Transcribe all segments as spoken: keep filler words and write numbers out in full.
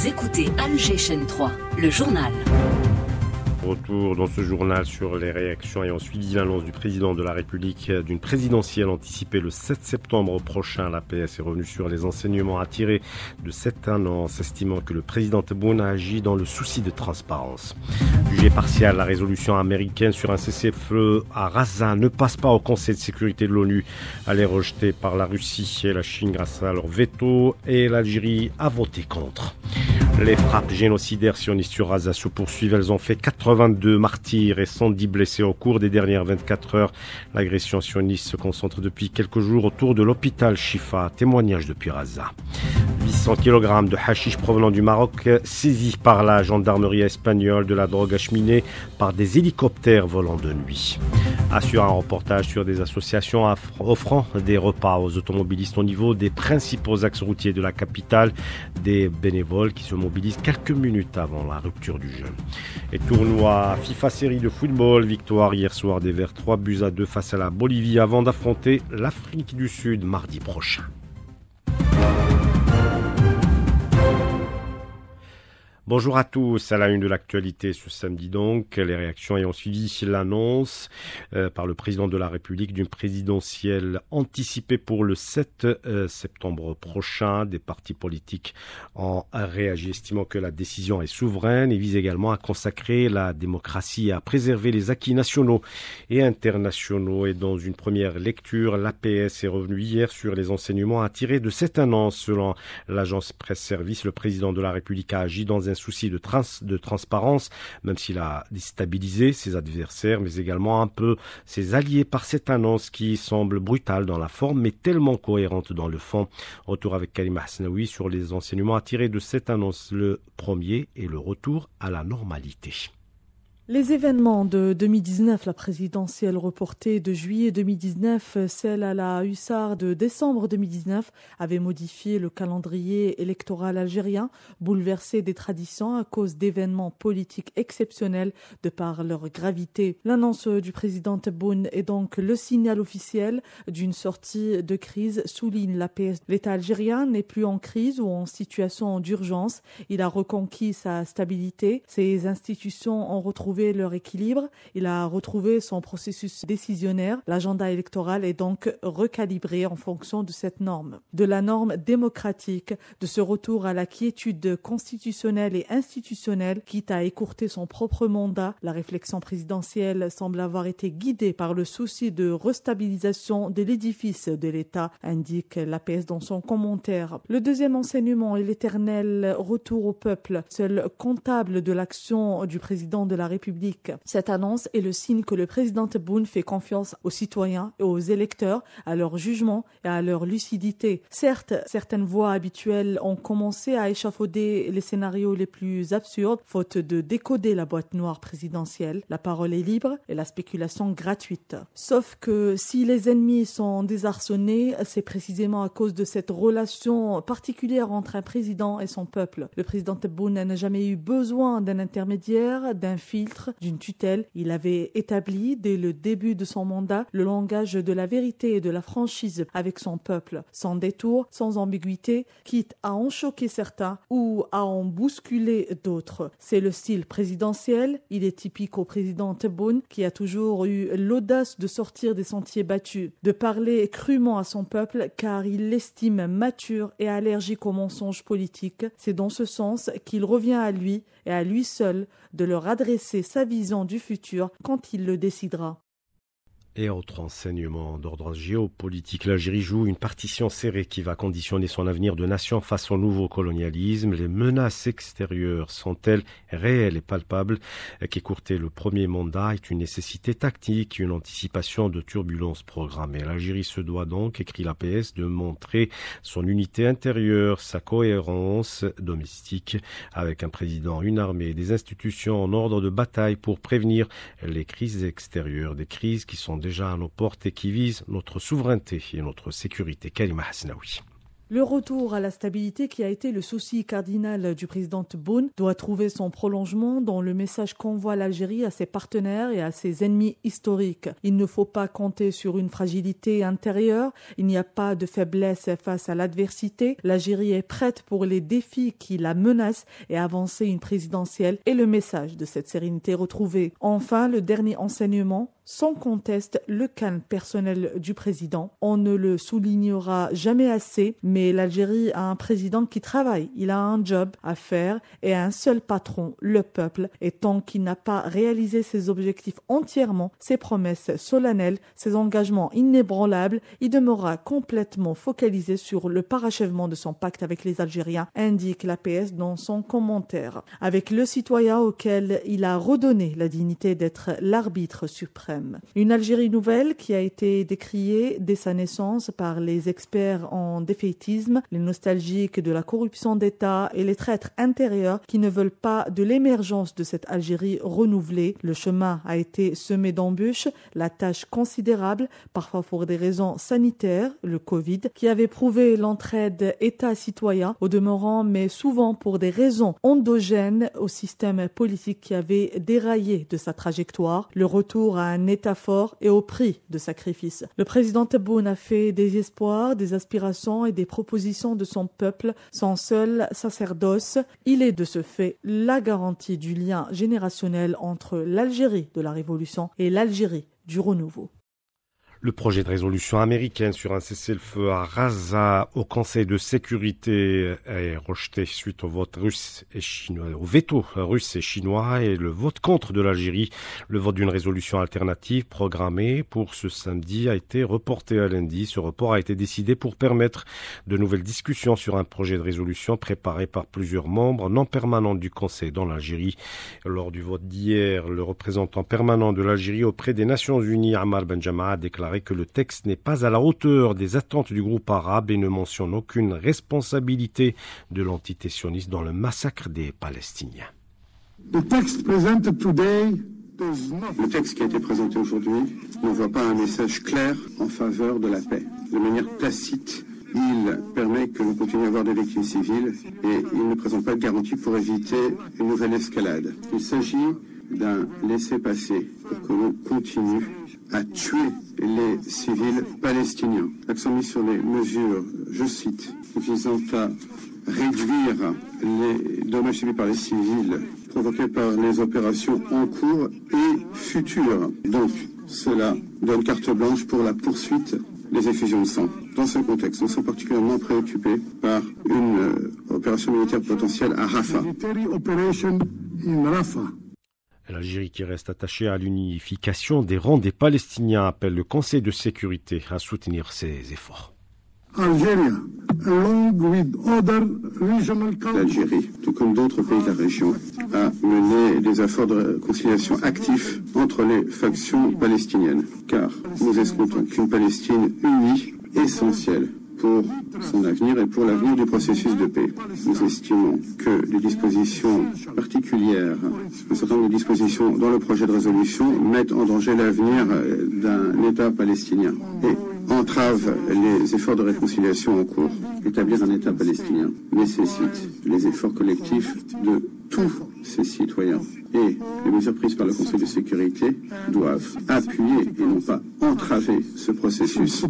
Vous écoutez Alger Chaîne trois, le journal. Retour dans ce journal sur les réactions ayant suivi l'annonce du président de la République d'une présidentielle anticipée le sept septembre prochain. L'A P S est revenu sur les enseignements à tirer de cette annonce, estimant que le président Tebboune a agi dans le souci de transparence. Jugée partiale, la résolution américaine sur un cessez-le-feu à Gaza ne passe pas au Conseil de sécurité de l'ONU. Elle est rejetée par la Russie et la Chine grâce à leur veto et l'Algérie a voté contre. Les frappes génocidaires sionistes sur Gaza se poursuivent. Elles ont fait quatre-vingt-deux martyrs et cent dix blessés au cours des dernières vingt-quatre heures. L'agression sioniste se concentre depuis quelques jours autour de l'hôpital Shifa. Témoignage depuis Gaza. huit cents kilogrammes de hashish provenant du Maroc saisis par la gendarmerie espagnole, de la drogue acheminée par des hélicoptères volant de nuit. Assure un reportage sur des associations offrant des repas aux automobilistes au niveau des principaux axes routiers de la capitale. Des bénévoles qui se mobilisent quelques minutes avant la rupture du jeûne. Et tournoi FIFA série de football. Victoire hier soir des Verts trois buts à deux face à la Bolivie avant d'affronter l'Afrique du Sud mardi prochain. Bonjour à tous, à la une de l'actualité ce samedi donc, les réactions ayant suivi l'annonce euh, par le président de la République d'une présidentielle anticipée pour le sept septembre prochain. Des partis politiques ont réagi, estimant que la décision est souveraine et vise également à consacrer la démocratie et à préserver les acquis nationaux et internationaux. Et dans une première lecture, l'A P S est revenu hier sur les enseignements à tirer de cette annonce. Selon l'agence Presse Service, le président de la République a agi dans un souci de, trans, de transparence, même s'il a déstabilisé ses adversaires, mais également un peu ses alliés par cette annonce qui semble brutale dans la forme, mais tellement cohérente dans le fond. Retour avec Karima Hasnaoui sur les enseignements à tirer de cette annonce. Le premier est le retour à la normalité. Les événements de deux mille dix-neuf, la présidentielle reportée de juillet deux mille dix-neuf, celle à la Hussard de décembre deux mille dix-neuf, avaient modifié le calendrier électoral algérien, bouleversé des traditions à cause d'événements politiques exceptionnels de par leur gravité. L'annonce du président Tebboune est donc le signal officiel d'une sortie de crise, souligne l'A P S. L'État algérien n'est plus en crise ou en situation d'urgence. Il a reconquis sa stabilité. Ses institutions ont retrouvé leur équilibre, il a retrouvé son processus décisionnaire. L'agenda électoral est donc recalibré en fonction de cette norme, de la norme démocratique, de ce retour à la quiétude constitutionnelle et institutionnelle, quitte à écourter son propre mandat. La réflexion présidentielle semble avoir été guidée par le souci de restabilisation de l'édifice de l'État, indique l'A P S dans son commentaire. Le deuxième enseignement est l'éternel retour au peuple, seul comptable de l'action du président de la République. Cette annonce est le signe que le président Tebboune fait confiance aux citoyens et aux électeurs, à leur jugement et à leur lucidité. Certes, certaines voix habituelles ont commencé à échafauder les scénarios les plus absurdes, faute de décoder la boîte noire présidentielle. La parole est libre et la spéculation gratuite. Sauf que si les ennemis sont désarçonnés, c'est précisément à cause de cette relation particulière entre un président et son peuple. Le président Tebboune n'a jamais eu besoin d'un intermédiaire, d'un filtre, d'une tutelle. Il avait établi dès le début de son mandat le langage de la vérité et de la franchise avec son peuple, sans détour, sans ambiguïté, quitte à en choquer certains ou à en bousculer d'autres. C'est le style présidentiel. Il est typique au président Tebboune qui a toujours eu l'audace de sortir des sentiers battus, de parler crûment à son peuple car il l'estime mature et allergique aux mensonges politiques. C'est dans ce sens qu'il revient à lui et à lui seul de leur adresser sa vision du futur quand il le décidera. Et autre enseignement d'ordre géopolitique, l'Algérie joue une partition serrée qui va conditionner son avenir de nation face au nouveau colonialisme. Les menaces extérieures sont-elles réelles et palpables? Qu'écourter le premier mandat est une nécessité tactique, une anticipation de turbulences programmées. L'Algérie se doit donc, écrit l'A P S, de montrer son unité intérieure, sa cohérence domestique, avec un président, une armée et des institutions en ordre de bataille pour prévenir les crises extérieures, des crises qui sont déjà à nos portes et qui visent notre souveraineté et notre sécurité. Karima Hasnaoui. Le retour à la stabilité qui a été le souci cardinal du président Tebboune doit trouver son prolongement dans le message qu'envoie l'Algérie à ses partenaires et à ses ennemis historiques. Il ne faut pas compter sur une fragilité intérieure, il n'y a pas de faiblesse face à l'adversité. L'Algérie est prête pour les défis qui la menacent et avancer une présidentielle est le message de cette sérénité retrouvée. Enfin, le dernier enseignement, sans conteste, le calme personnel du président. On ne le soulignera jamais assez, mais l'Algérie a un président qui travaille. Il a un job à faire et un seul patron, le peuple. Et tant qu'il n'a pas réalisé ses objectifs entièrement, ses promesses solennelles, ses engagements inébranlables, il demeurera complètement focalisé sur le parachèvement de son pacte avec les Algériens, indique l'A P S dans son commentaire. Avec le citoyen auquel il a redonné la dignité d'être l'arbitre suprême. Une Algérie nouvelle qui a été décriée dès sa naissance par les experts en défaitisme, les nostalgiques de la corruption d'État et les traîtres intérieurs qui ne veulent pas de l'émergence de cette Algérie renouvelée. Le chemin a été semé d'embûches, la tâche considérable, parfois pour des raisons sanitaires, le Covid, qui avait prouvé l'entraide État-citoyen au demeurant, mais souvent pour des raisons endogènes au système politique qui avait déraillé de sa trajectoire. Le retour à un État fort et au prix de sacrifices. Le président Tebboune a fait des espoirs, des aspirations et des propositions de son peuple son seul sacerdoce. Il est de ce fait la garantie du lien générationnel entre l'Algérie de la Révolution et l'Algérie du renouveau. Le projet de résolution américaine sur un cessez-le-feu à Gaza au Conseil de sécurité est rejeté suite au vote russe et chinois, au veto russe et chinois et le vote contre de l'Algérie. Le vote d'une résolution alternative programmée pour ce samedi a été reporté à lundi. Ce report a été décidé pour permettre de nouvelles discussions sur un projet de résolution préparé par plusieurs membres non permanents du Conseil dans l'Algérie. Lors du vote d'hier, le représentant permanent de l'Algérie auprès des Nations Unies, Ammar Benjama, a déclaré que le texte n'est pas à la hauteur des attentes du groupe arabe et ne mentionne aucune responsabilité de l'entité sioniste dans le massacre des Palestiniens. Le texte qui a été présenté aujourd'hui n'envoie pas un message clair en faveur de la paix. De manière tacite, il permet que l'on continue à avoir des victimes civiles et il ne présente pas de garantie pour éviter une nouvelle escalade. Il s'agit d'un laissez-passer pour que l'on continue à tuer les civils palestiniens. L'accent mis sur les mesures, je cite, visant à réduire les dommages subis par les civils provoqués par les opérations en cours et futures. Donc, cela donne carte blanche pour la poursuite des effusions de sang. Dans ce contexte, nous sommes particulièrement préoccupés par une euh, opération militaire potentielle à Rafah. L'Algérie qui reste attachée à l'unification des rangs des Palestiniens appelle le Conseil de sécurité à soutenir ses efforts. L'Algérie, tout comme d'autres pays de la région, a mené des efforts de réconciliation actifs entre les factions palestiniennes, car nous escomptons qu'une Palestine unie est essentielle pour son avenir et pour l'avenir du processus de paix. Nous estimons que les dispositions particulières, un certain nombre de dispositions dans le projet de résolution mettent en danger l'avenir d'un État palestinien et entravent les efforts de réconciliation en cours. Établir un État palestinien nécessite les efforts collectifs de tous ses citoyens. Et les mesures prises par le Conseil de sécurité doivent appuyer et non pas entraver ce processus.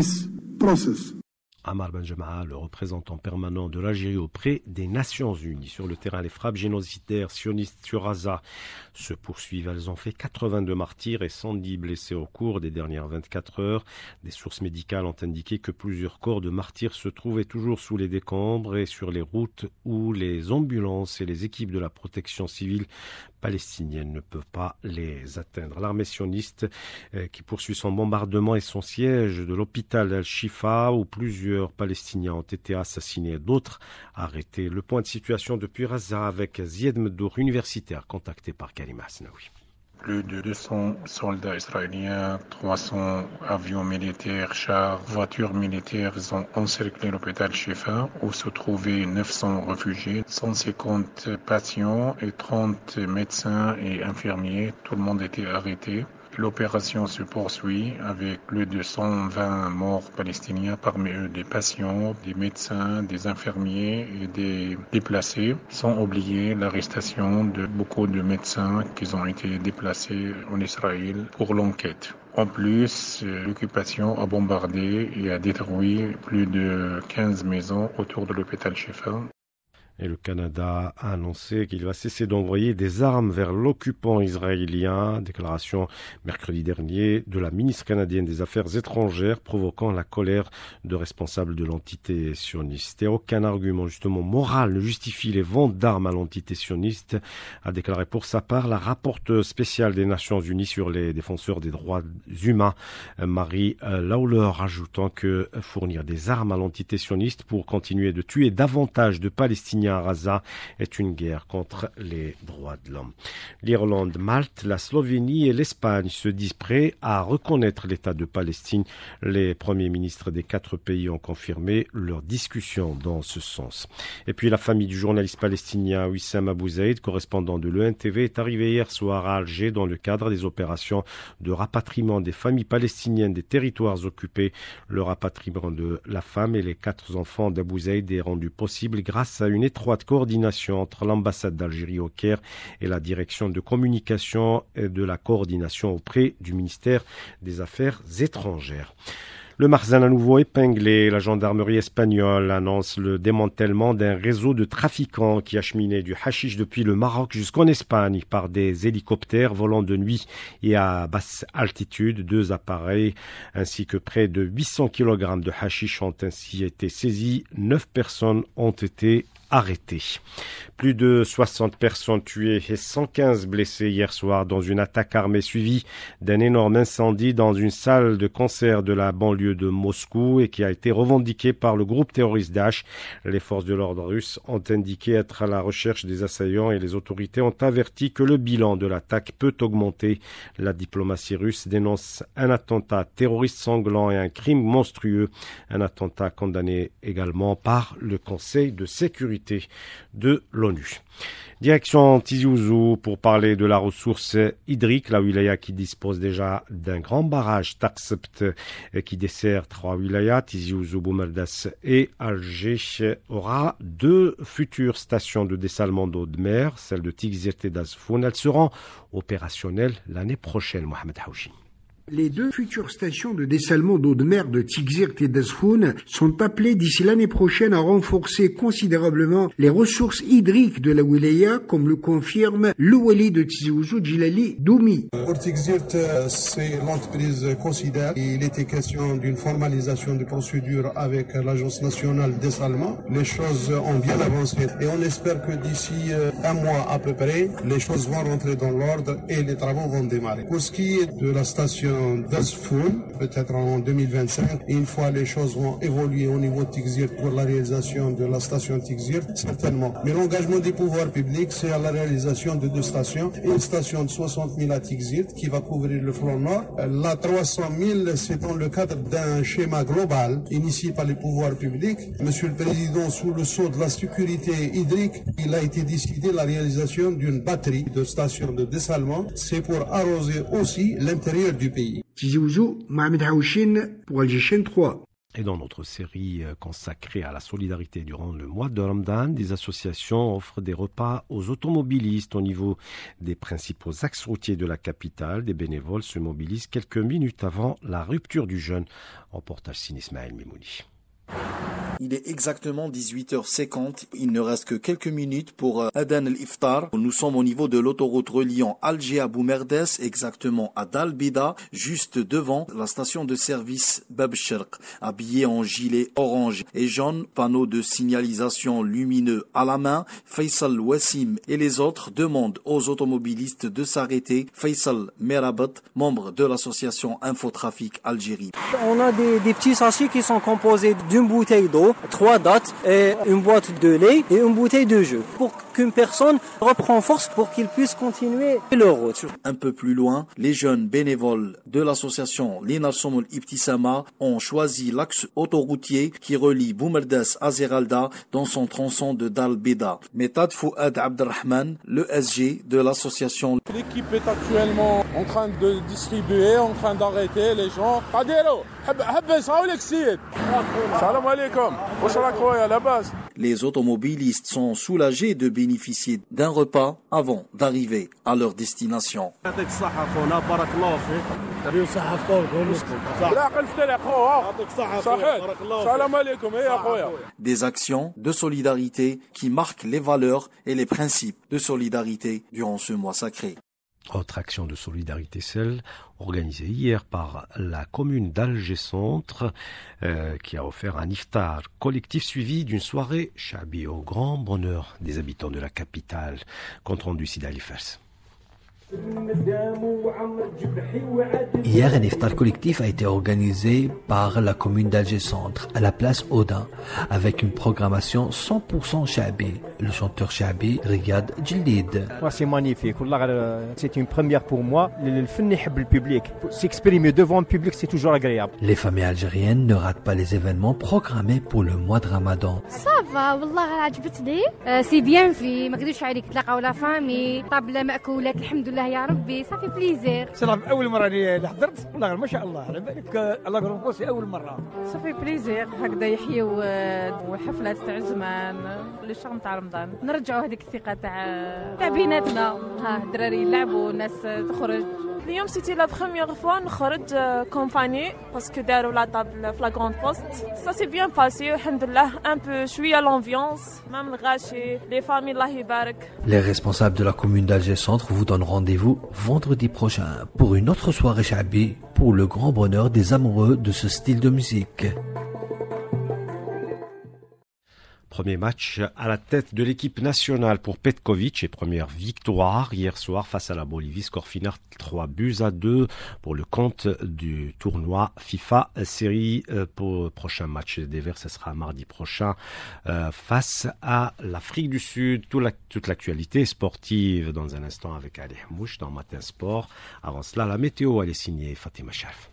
Ammar Benjama, le représentant permanent de l'Algérie auprès des Nations Unies. Sur le terrain, les frappes génocidaires sionistes sur Gaza se poursuivent. Elles ont fait quatre-vingt-deux martyrs et cent dix blessés au cours des dernières vingt-quatre heures. Des sources médicales ont indiqué que plusieurs corps de martyrs se trouvaient toujours sous les décombres et sur les routes où les ambulances et les équipes de la protection civile palestinienne ne peuvent pas les atteindre. L'armée sioniste euh, qui poursuit son bombardement et son siège de l'hôpital Al-Shifa où plusieurs Palestiniens ont été assassinés et d'autres arrêtés. Le point de situation depuis Gaza avec Zied Meddour, universitaire, contacté par Karima Asnaoui. Plus de deux cents soldats israéliens, trois cents avions militaires, chars, voitures militaires ont encerclé l'hôpital Shifa où se trouvaient neuf cents réfugiés, cent cinquante patients et trente médecins et infirmiers. Tout le monde était arrêté. L'opération se poursuit avec plus de cent vingt morts palestiniens, parmi eux des patients, des médecins, des infirmiers et des déplacés, sans oublier l'arrestation de beaucoup de médecins qui ont été déplacés en Israël pour l'enquête. En plus, l'occupation a bombardé et a détruit plus de quinze maisons autour de l'hôpital Shifa. Et le Canada a annoncé qu'il va cesser d'envoyer des armes vers l'occupant israélien. Déclaration mercredi dernier de la ministre canadienne des Affaires étrangères provoquant la colère de responsables de l'entité sioniste. Et aucun argument justement moral ne justifie les ventes d'armes à l'entité sioniste, a déclaré pour sa part la rapporteure spéciale des Nations Unies sur les défenseurs des droits humains, Marie Lawler, ajoutant que fournir des armes à l'entité sioniste pour continuer de tuer davantage de Palestiniens à Gaza est une guerre contre les droits de l'homme. L'Irlande, Malte, la Slovénie et l'Espagne se disent prêts à reconnaître l'État de Palestine. Les premiers ministres des quatre pays ont confirmé leur discussion dans ce sens. Et puis la famille du journaliste palestinien Wissam Abou Zaïd, correspondant de l'E N T V, est arrivée hier soir à Alger dans le cadre des opérations de rapatriement des familles palestiniennes des territoires occupés. Le rapatriement de la femme et les quatre enfants d'Abou Zaïd est rendu possible grâce à une étroite coordination entre l'ambassade d'Algérie au Caire et la direction de communication et de la coordination auprès du ministère des Affaires étrangères. Le Marzan à nouveau épinglé. La gendarmerie espagnole annonce le démantèlement d'un réseau de trafiquants qui acheminait du hashish depuis le Maroc jusqu'en Espagne par des hélicoptères volant de nuit et à basse altitude. Deux appareils ainsi que près de huit cents kilogrammes de hashish ont ainsi été saisis. Neuf personnes ont été arrêtés. Plus de soixante personnes tuées et cent quinze blessées hier soir dans une attaque armée suivie d'un énorme incendie dans une salle de concert de la banlieue de Moscou et qui a été revendiquée par le groupe terroriste Daesh. Les forces de l'ordre russes ont indiqué être à la recherche des assaillants et les autorités ont averti que le bilan de l'attaque peut augmenter. La diplomatie russe dénonce un attentat terroriste sanglant et un crime monstrueux. Un attentat condamné également par le Conseil de sécurité de l'ONU. Direction Tizi Ouzou pour parler de la ressource hydrique. La wilaya qui dispose déjà d'un grand barrage Taksept qui dessert trois wilayas, Tizi Ouzou, Boumerdas et Alger, aura deux futures stations de dessalement d'eau de mer, celle de Tigzirt et d'Azfoun. Elles seront opérationnelles l'année prochaine, Mohamed Haouchi. Les deux futures stations de dessalement d'eau de mer de Tigzirt et d'Azfoun sont appelées d'ici l'année prochaine à renforcer considérablement les ressources hydriques de la wilaya, comme le confirme le wali de Tizi Ouzou, Djilali Doumi. Pour Tigzirt, c'est l'entreprise considère qu'il était question d'une formalisation de procédure avec l'Agence nationale de dessalement. Les choses ont bien avancé et on espère que d'ici un mois à peu près, les choses vont rentrer dans l'ordre et les travaux vont démarrer. Pour ce qui est de la station d'Azfoun, peut-être en deux mille vingt-cinq, une fois les choses vont évoluer au niveau de Tigzirt pour la réalisation de la station Tigzirt, certainement. Mais l'engagement des pouvoirs publics, c'est à la réalisation de deux stations. Une station de soixante mille à Tigzirt qui va couvrir le flanc nord. La trois cent mille, c'est dans le cadre d'un schéma global initié par les pouvoirs publics. Monsieur le Président, sous le sceau de la sécurité hydrique, il a été décidé la réalisation d'une batterie de stations de dessalement. C'est pour arroser aussi l'intérieur du pays. Tizi Ouzou, Mohamed Haouchin pour Alger trois. Et dans notre série consacrée à la solidarité durant le mois de Ramadan, des associations offrent des repas aux automobilistes au niveau des principaux axes routiers de la capitale. Des bénévoles se mobilisent quelques minutes avant la rupture du jeûne. Reportage signé Ismaël Mimouni. Il est exactement dix-huit heures cinquante. Il ne reste que quelques minutes pour Adan al-Iftar. Nous sommes au niveau de l'autoroute reliant Alger à Boumerdes, exactement à Dalbida, juste devant la station de service Bab Sherq. Habillé en gilet orange et jaune, panneau de signalisation lumineux à la main, Faisal Wassim et les autres demandent aux automobilistes de s'arrêter. Faisal Merabat, membre de l'association Infotrafic Algérie. On a des, des petits sachets qui sont composés d'une bouteille d'eau cadeaux, trois dates, et une boîte de lait et une bouteille de jus pour qu'une personne reprenne force pour qu'il puisse continuer leur route. Un peu plus loin, les jeunes bénévoles de l'association Lina Somul Ibtisama ont choisi l'axe autoroutier qui relie Boumerdes à Zeralda dans son tronçon de Dal Bida. Metad Fouad Abdelrahman, le S G de l'association. L'équipe est actuellement en train de distribuer, en train d'arrêter les gens. Les automobilistes sont soulagés de bénéficier d'un repas avant d'arriver à leur destination. Des actions de solidarité qui marquent les valeurs et les principes de solidarité durant ce mois sacré. Autre action de solidarité, celle organisée hier par la commune d'Alger-Centre, euh, qui a offert un iftar collectif suivi d'une soirée chabi au grand bonheur des habitants de la capitale. Compte rendu Sida Fers. Hier, un iftar collectif a été organisé par la commune d'Alger-Centre à la place Odin avec une programmation cent pour cent Chabi. Le chanteur Chabi, Riyad Djildid. C'est magnifique. C'est une première pour moi. Le public. S'exprimer devant le public, c'est toujours agréable. Les familles algériennes ne ratent pas les événements programmés pour le mois de Ramadan. Ça va, والله عجبتني. C'est bien fait. ما قدرش عليك تلاقاو لا فامي طابلة مأكولات الحمد لله يا ربي صافي بليزير. صراحة أول مرة اللي حضرت والله ما شاء الله على بالك الله يقرب قوسي أول مرة. صافي بليزير هكذا يحيوا وحفلات تاع زمان لي شهر تاع رمضان نرجعوا هذيك الثقة تاع تاع بيناتنا ها الدراري يلعبوا الناس تخرج. اليوم سيتي لا بروميير فوا نخرج كومباني باسكو داروا لا طابل في لا غروند بوست سا سي بيان باسي الحمد لله ان بو شويه لامبيونس مام الغاشي لي فامي الله يبارك. Les responsables de la commune d'Alger-Centre vous donnent rendez-vous vendredi prochain pour une autre soirée Chabi pour le grand bonheur des amoureux de ce style de musique. Premier match à la tête de l'équipe nationale pour Petkovic et première victoire hier soir face à la Bolivie. Score final trois buts à deux pour le compte du tournoi FIFA série. Pour le prochain match des Verts, ce sera mardi prochain euh, face à l'Afrique du Sud. Tout la, toute l'actualité sportive dans un instant avec Ali Hamouche dans Matin Sport. Avant cela, la météo, elle est signée Fatima Chaf.